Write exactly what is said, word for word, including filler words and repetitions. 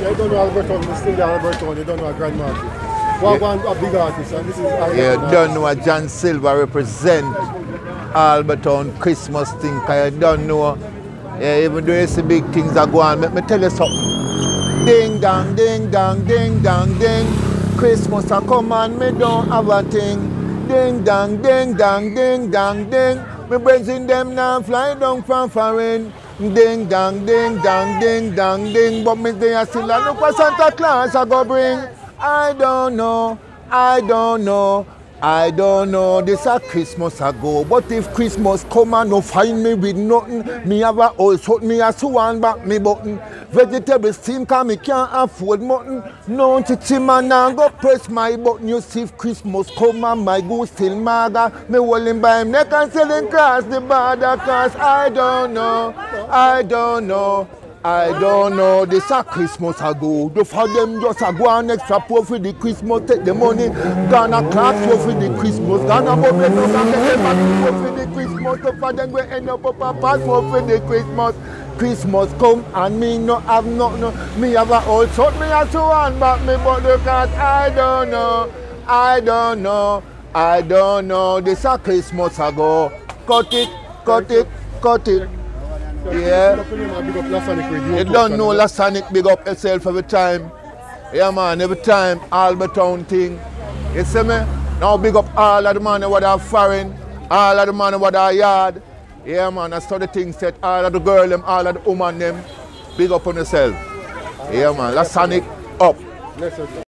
you don't know Alberton, you still there Alberton, you don't know a Grand Market. What yeah. One a big artist, and this is Alberton. You don't artist. Know a John Silver represent Alberton Christmas thing, because you don't know. Yeah, even though you see big things that go on, let me tell you something. Ding dong, ding dong, ding dong, ding. Christmas a come and me don't have a thing. Ding dong, ding dong, ding dong, ding. Me brains in them now fly down from foreign. Ding dong, ding dong, ding dong, ding. But me they are still a look for Santa Claus I go bring. I don't know, I don't know. I don't know, this a Christmas ago, but if Christmas come and no find me with nothing, me have a old sort me a swan back me button. Vegetable steam cause me can't afford mutton. No chichi man now go press my button. You see if Christmas come and my goose still maga, me holding by him neck and selling cross the border cause I don't know, I don't know. I don't know, this a Christmas ago. The for them just a go on extra pour for the Christmas, take the money, gonna class pour for the Christmas, gonna bubble up and get them back for the Christmas, so for them we end up up a pass more for the Christmas. Christmas come and me no have nothing, me have a old sort, me have to one back me but the cause I don't know, I don't know, I don't know, this a Christmas ago. Cut it, cut it, cut it. Yeah, you don't know Lasanic big up yourself every time. Yeah man, every time, Alberton thing. You see me? Now big up all of the man what are foreign, all of the man what are yard. Yeah man, that's how the thing set, all of the girl them, all of the woman them. Big up on yourself. Yeah man, Lasanic up.